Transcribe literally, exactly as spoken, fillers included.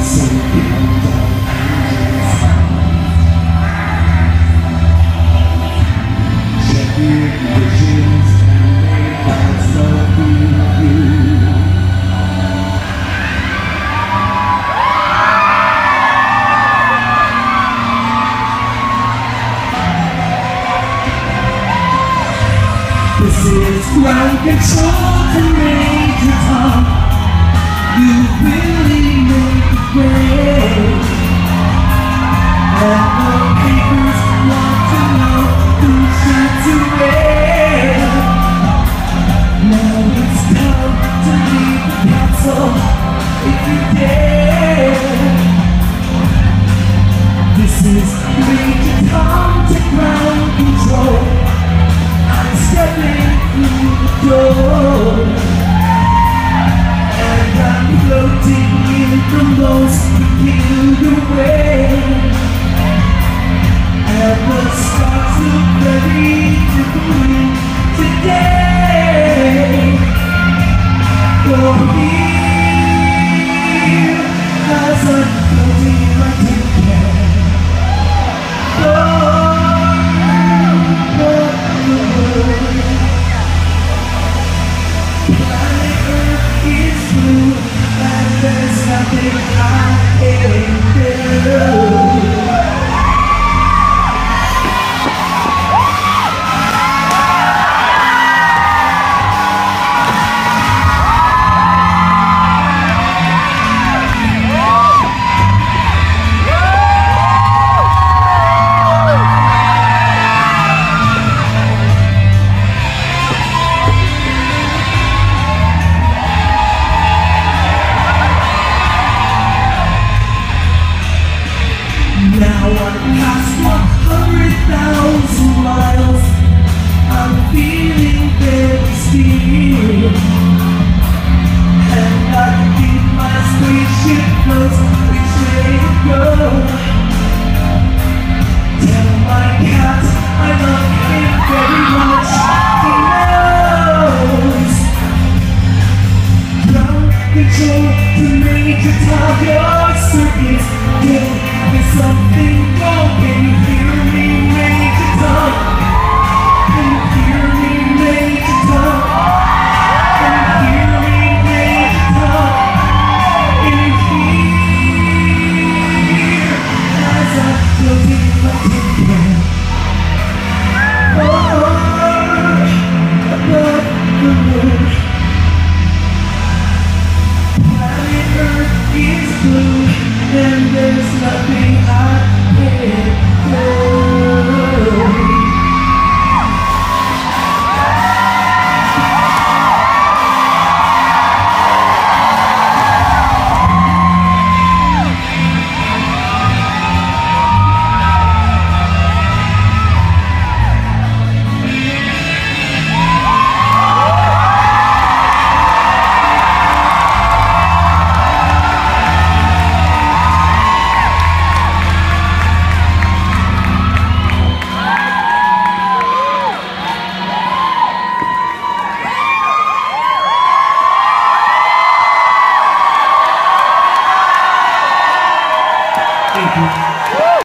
This is ground control to Major Tom. You really make it great. And the papers want to know who shot away. Now it's time to leave the castle if you dare. This is Major Tom to ground control. Stepping through the door, and I'm floating in the most peculiar way, and the stars look very different today. For here, as I'm floating like a cat. There's nothing I can't do. Now I'm past one hundred thousand miles. I'm feeling very still, and I think my spaceship knows which way to go.